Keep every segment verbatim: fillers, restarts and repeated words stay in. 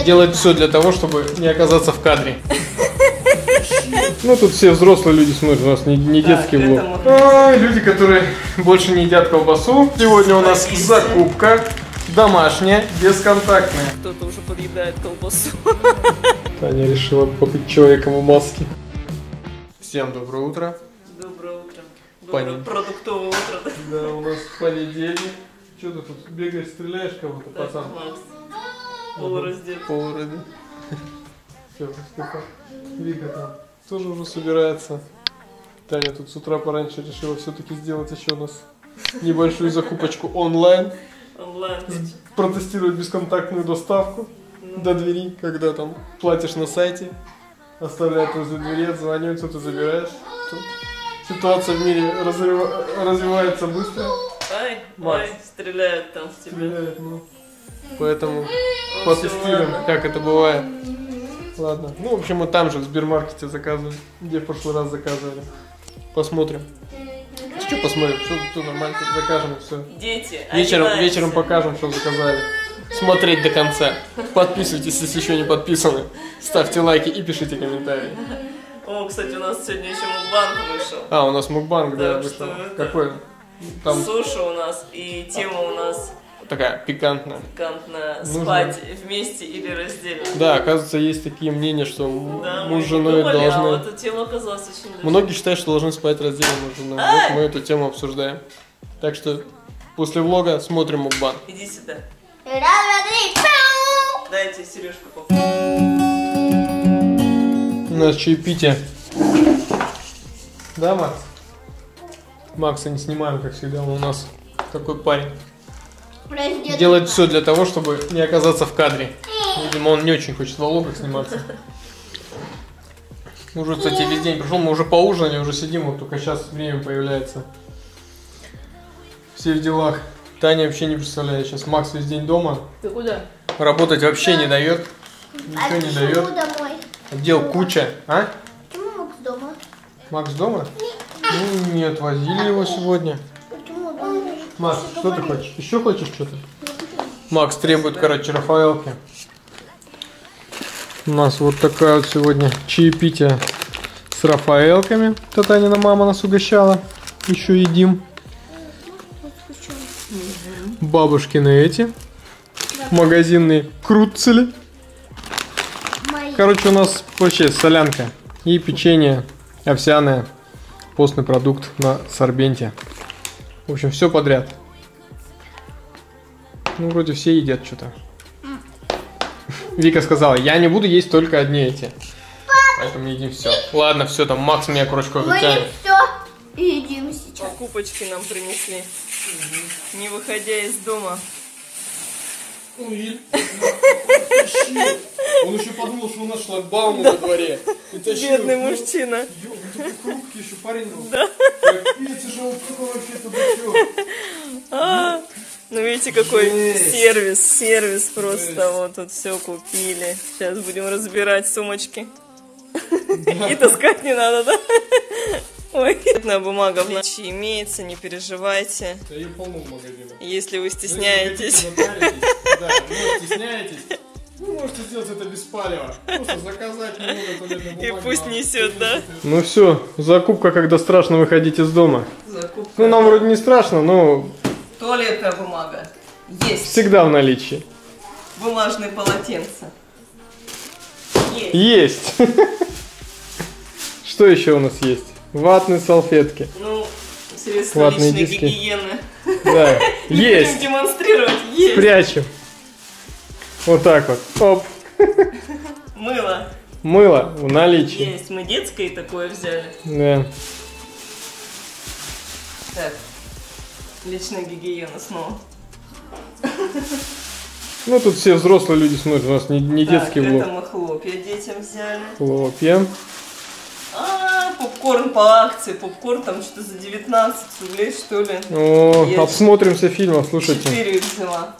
делает все для того, чтобы не оказаться в кадре. Ну, тут все взрослые люди смотрят, у нас не, не детский влог. Ой, люди, которые больше не едят колбасу. Сегодня у нас закупка домашняя, бесконтактная. Кто-то уже подъедает колбасу. Таня решила побыть человеком в маске. Всем доброе утро. Доброе утро. Доброе Понед... продуктовое утро. Да? Да, у нас понедельник. Что ты тут бегаешь, стреляешь кого-то, пацан? Макс. Полураздет. Полураздет. Все, Степан. Вика там тоже уже собирается. Таня тут с утра пораньше решила все-таки сделать еще у нас небольшую закупочку онлайн. Онлайн. Протестировать бесконтактную доставку ну. до двери, когда там платишь на сайте, оставляют возле двери, отзваниваются, ты забираешь. Тут ситуация в мире разрыва... развивается быстро. Ай, Макс. ай, стреляют там в тебя. Стреляют, ну. Поэтому ну, потестируем, как это бывает. Ладно. Ну, в общем, мы там же в Сбермаркете заказывали, где в прошлый раз заказывали. Посмотрим. Что посмотрим? Что, что нормально, закажем и все. Дети, вечером, вечером покажем, что заказали. Смотреть до конца. Подписывайтесь, если еще не подписаны. Ставьте лайки и пишите комментарии. О, кстати, у нас сегодня еще мукбанг вышел. А, у нас мукбанг, да, да вышел. Это... Какой? Там... Суши у нас, и тема у нас... Такая пикантная. Пикантная. Нужно... Спать вместе или раздельно. Да, оказывается, есть такие мнения, что да, муж с женой думали, должны... а вот эта тема оказалась очень даже... Многие считают, что должны спать раздельно муж с женой. Вот мы эту тему обсуждаем. Так что после влога смотрим мукбанг. Иди сюда. Раз, два, три. Дайте сережку попу. У нас чаепитие. Да, Макс? Макса не снимаем, как всегда, он у нас такой парень. Раздет. Делает все для того, чтобы не оказаться в кадре. Видимо, он не очень хочет в влогах сниматься. Уже, кстати, весь день пришел, мы уже поужинали, уже сидим, вот только сейчас время появляется. Все в делах. Таня вообще не представляет, сейчас Макс весь день дома. Ты куда? Работать вообще не дает. Ничего не дает. Домой? Дел куча. А? Почему Макс дома? Макс дома? Ну, не отвозили его сегодня. Почему дома? Макс, что ты хочешь? Еще хочешь что-то? Макс требует, короче, Рафаэлки. У нас вот такая вот сегодня чаепитие с Рафаэлками. Татанина мама нас угощала. Еще едим. Бабушкины эти. Магазинные крутцели. Короче, у нас вообще солянка и печенье овсяное. Постный продукт на сорбенте. В общем, все подряд. Ну, вроде все едят что-то. Вика сказала, я не буду есть только одни эти. Поэтому едим все. Ладно, все, там Макс меня кружку вытянет. Мы все едим сейчас. Покупочки нам принесли. Угу. Не выходя из дома. Он еще подумал, что у нас шлагбаум на дворе. Бедный мужчина. Такой хрупкий еще парень был. Да. Видите же, он такой вообще туда. Ну видите, какой сервис, сервис просто. Вот тут все купили. Сейчас будем разбирать сумочки. И таскать не надо, да? Ой, одна бумага в наличии имеется, не переживайте. Да ее полно в магазинах. Если вы стесняетесь. Да, вы стесняетесь. Вы можете сделать это без палева. Просто заказать много туалетной бумаги. И пусть несет, да? Ну все, закупка, когда страшно выходить из дома. Закупка. Ну нам вроде не страшно, но... Туалетная бумага. Есть. Всегда в наличии. Бумажные полотенца. Есть. Есть. Что еще у нас есть? Ватные салфетки. Ну, средства Ватные личной диски. гигиены. Да, Не есть. будем демонстрировать. Есть. Прячем. Вот так вот. Оп. Мыло. Мыло в наличии. Есть. Мы детское такое взяли. Да. Так. Личная гигиена снова. Ну тут все взрослые люди смотрят, у нас не, не Так, детский это влог. мы хлопья детям взяли. Хлопья. А, попкорн по акции. Попкорн там что-то за девятнадцать рублей, что ли. О, Я обсмотримся фильмов, слушайте. четыре взяла.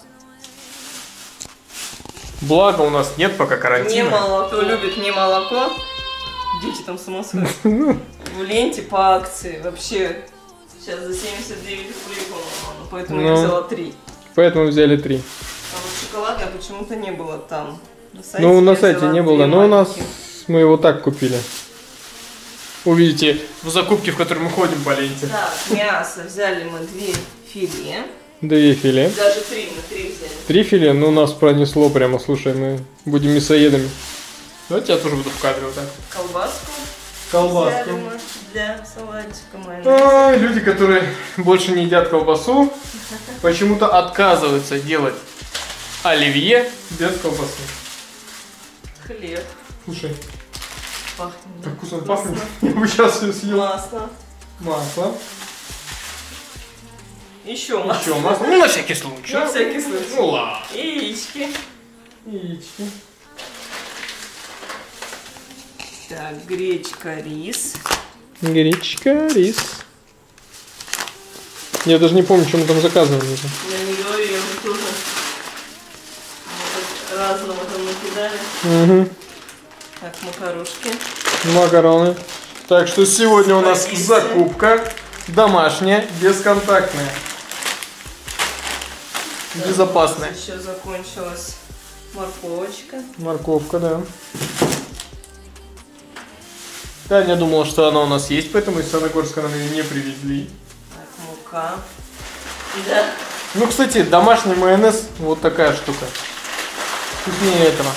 Благо у нас нет пока карантина. Не молоко. Кто любит не молоко, дети там с ума сходят. В ленте по акции вообще сейчас за семьдесят девять рублей, по-моему. Поэтому Ну. я взяла три. Поэтому взяли три. А вот шоколада почему-то не было там. На сайте Ну, на я сайте взяла не было, две но у нас маленькие. мы его так купили. Увидите в закупке, в которой мы ходим по ленте. Так, мясо взяли мы две филе. Две филе. Даже три, мы три взяли. Три филе, ну нас пронесло прямо, слушай, мы будем мясоедами. Давайте я тоже буду в кадре вот так. Колбаску. Колбаску. Взяли мы для салатика майонез. Ой, люди, которые больше не едят колбасу, почему-то отказываются делать оливье без колбасы. Хлеб. Слушай, Пахнет. так да? вкусно Вкусно. пахнет. Я бы сейчас все съел. Масло. Масло. Еще масло. Еще масло. Ну, на всякий случай. На всякий случай. Ну ладно. Яички. Яички. Так, гречка, рис. Гречка, рис. Я даже не помню, что мы там заказывали. уже. Я не говорю, я уже тоже мы разного там накидали. Угу. Так, макарошки. Макароны. Так что сегодня у нас Спагетти. закупка домашняя, бесконтактная. Так, Безопасная. Еще закончилась морковочка. Морковка, да. Таня думала, что она у нас есть, поэтому из Саногорска нам ее не привезли. Так, мука. Да. Ну, кстати, домашний майонез, вот такая штука. Вкуснее этого.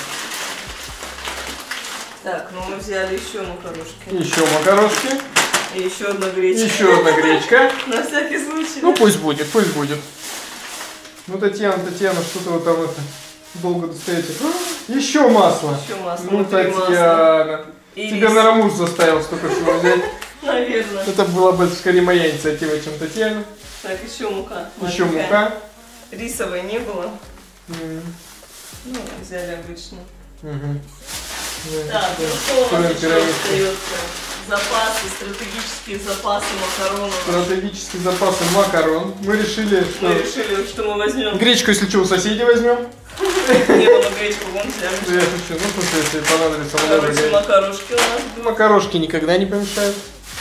Так, ну мы взяли еще макарошки. Еще макарошки. И еще одна гречка. Еще одна гречка. На всякий случай. Ну, да? пусть будет, пусть будет. Ну, Татьяна, Татьяна, что-то вы там это долго достаете. А, еще масло. Еще масло. Ну, внутри масла. Татьяна. И Тебя рис. наверное, муж заставил столько всего взять. Наверное. Это была бы скорее моя инициатива, чем Татьяна. Так, еще мука. Еще маленькая. мука. Рисовой не было. М, Ну, взяли обычно. мгм. Так, ну что у Строим нас еще пирамидку. остается? Запасы, стратегические запасы макаронов. Стратегические запасы макарон. Мы решили, что... Мы решили, что мы возьмем. Гречку, если что, у соседей возьмем. Не было гречку, вон взяли. Я шучу. Ну, слушай, если понадобится много Короче, гречки. макарошки у нас. Макарошки никогда не помешают.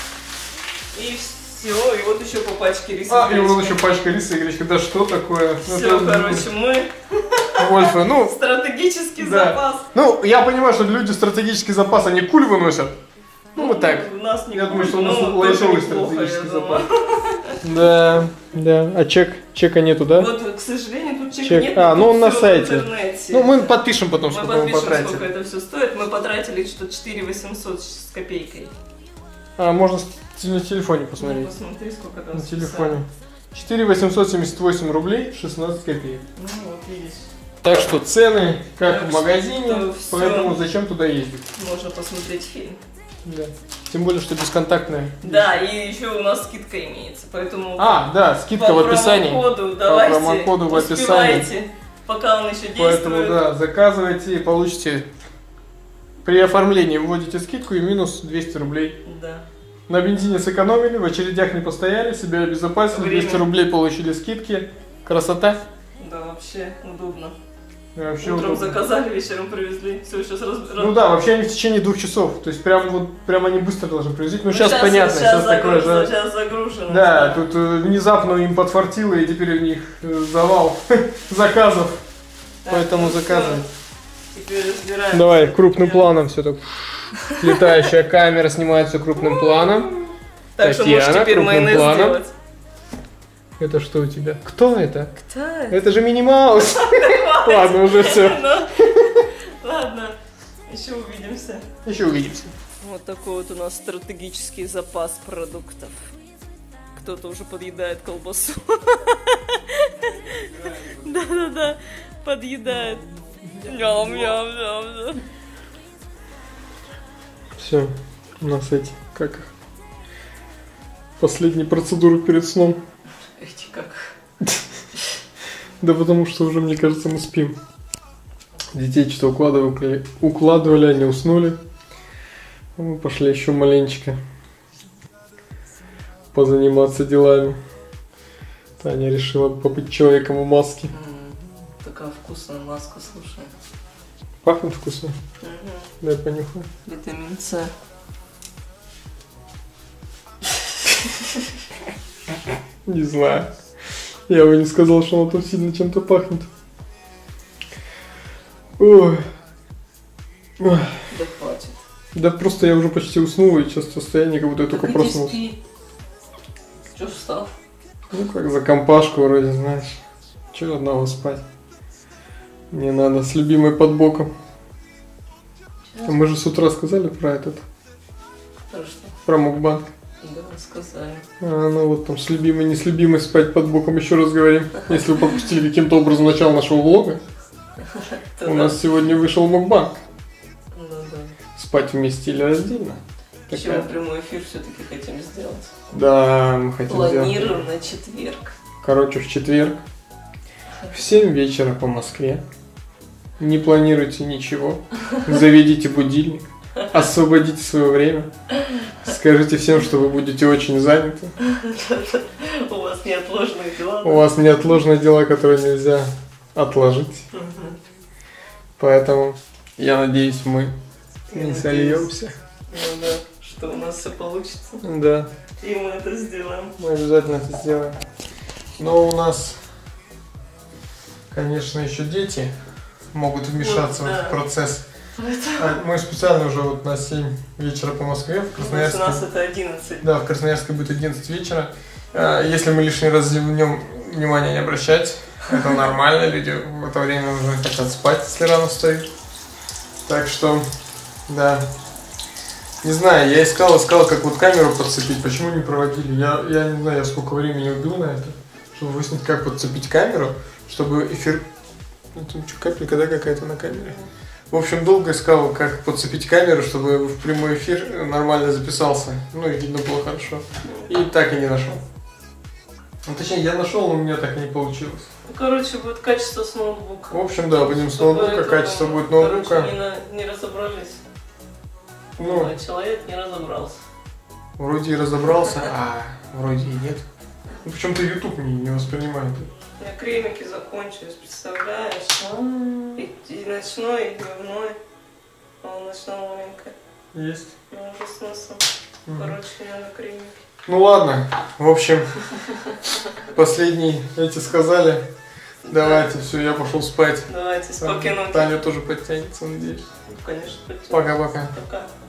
И все, и вот еще по пачке риса. А, и вот еще пачка риса и гречка. Да что такое? Все, короче, мы Вольфа, ну... стратегический Да. запас. Ну, я понимаю, что люди стратегический запас, они куль выносят. Ну, вот так. У нас не Я думаю, что у нас ну, лайтовый тоже неплохо, стратегический я думаю. запас. Да, да. А чек? Чека нету, да? Вот, к сожалению, тут чек, Чек. нет. А, но ну тут он на всё в сайте. интернете. Ну, мы подпишем потом, Мы сколько мы подпишем, сколько потратили. это все стоит. Мы потратили что-то четыре восемьсот с копейкой. А, можно с- на телефоне Ну, посмотреть. посмотри, сколько там На списали. телефоне. четыре восемьсот семьдесят восемь рублей шестнадцать копеек. Ну, вот видишь. Так что цены как Так в что магазине, это всё. поэтому зачем туда ездить? Можно посмотреть фильм. Да. Тем более, что бесконтактная. Да, и еще у нас скидка имеется, поэтому А, да, скидка по в описании. промокоду давайте, промокоду в успевайте, пока он еще действует. Поэтому, да, заказывайте и получите. При оформлении вводите скидку и минус двести рублей. Да. На бензине сэкономили, в очередях не постояли, себя обезопасили, Время. двести рублей получили скидки. Красота. Да, вообще удобно. Вообще Утром удобно. заказали, вечером привезли. Все, сейчас раз... Ну да, вообще они в течение двух часов. То есть прям вот прям они быстро должны привезти. Ну, сейчас, щас- понятно, сейчас, щас такое загруз- же. Сейчас загружено. Да, тут э, внезапно им подфартило, и теперь у них э, завал заказов. Так, Поэтому ну всё. заказывай. Теперь разбираем. Давай, крупным планом все так. Летающая камера снимает все крупным планом. Так что можешь Татьяна, теперь крупным майонез планом. сделать. Это что у тебя? Кто это? Кто это? Это же Мини Маус. Ладно, уже все. Ну, ладно, еще увидимся. Еще увидимся. Вот такой вот у нас стратегический запас продуктов. Кто-то уже подъедает колбасу. Да-да-да, подъедает. Ням-ням-ням. Все, у нас эти, как их? Последние процедуры перед сном. Эти как? Да потому что уже, мне кажется, мы спим. Детей что-то укладывали, укладывали, они уснули. Мы пошли еще маленечко позаниматься делами. Таня решила побыть человеком в маске. М, Такая вкусная маска, слушай. Пахнет вкусно? Мгм. Дай понюхаю. Витамин С. Не знаю. Я бы не сказал, что оно там сильно чем-то пахнет. Ой. Ой. Да хватит. Да просто я уже почти уснул, и сейчас состояние, как будто я Так только иди проснулся. спи. Чё встал? Ну как за компашку вроде, знаешь. Чего одного спать? Мне надо с любимой под боком. А мы же с утра сказали про этот, Хорошо. про мукбанг. Да, сказали. А, ну вот там с любимой, не с любимой спать под боком, еще раз говорим. Если вы пропустили каким-то образом начало нашего влога, у нас сегодня вышел мукбанг. Ну да. Спать вместе или раздельно. Еще мы прямой эфир все-таки хотим сделать. Да, мы хотим сделать. Планируем на четверг. Короче, в четверг в семь вечера по Москве. Не планируйте ничего. Заведите будильник. Освободите свое время. Скажите всем, что вы будете очень заняты. У вас неотложные дела. У вас неотложные дела, которые нельзя отложить. Поэтому я надеюсь, мы не сольемся. Ну да, что у нас все получится. Да, И мы это сделаем. мы обязательно это сделаем. Но у нас, конечно, еще дети могут вмешаться Вот, да. в процесс. А мы специально уже вот на семь вечера по Москве, в У Красноярске. нас это одиннадцать. Да, в Красноярске будет одиннадцать вечера. А, Если мы лишний раз в нем внимания не обращать, это нормально, люди в это время уже хотят спать, если рано встают. Так что, да. Не знаю, я искал, искал, как вот камеру подцепить, почему не проводили. Я, я не знаю, я сколько времени убил на это, чтобы выяснить, как подцепить камеру, чтобы эфир... Ну, там что, капелька, да, какая-то на камере? В общем, долго искал, как подцепить камеру, чтобы в прямой эфир нормально записался. Ну и видно было хорошо. И так и не нашел. Ну, точнее, я нашел, но у меня так и не получилось. Ну, короче, будет качество с ноутбука. В общем, да, будем с ноутбука, Поэтому, качество будет ноутбука. Короче, не, на- не разобрались. Ну, А человек не разобрался. вроде и разобрался, а вроде и нет. Ну, почему-то YouTube не, не воспринимает. У меня кремики закончились, представляешь? И, и ночной, и дневной. А у ночного маленькая. Есть. Ну, уже смысл. Короче, мне надо кремики. Ну ладно, в общем, последний эти сказали. Давайте, все, я пошел спать. Давайте, спокойной ночи. Таня тоже подтянется, надеюсь. Ну, конечно, потянем. Пока-пока. Пока.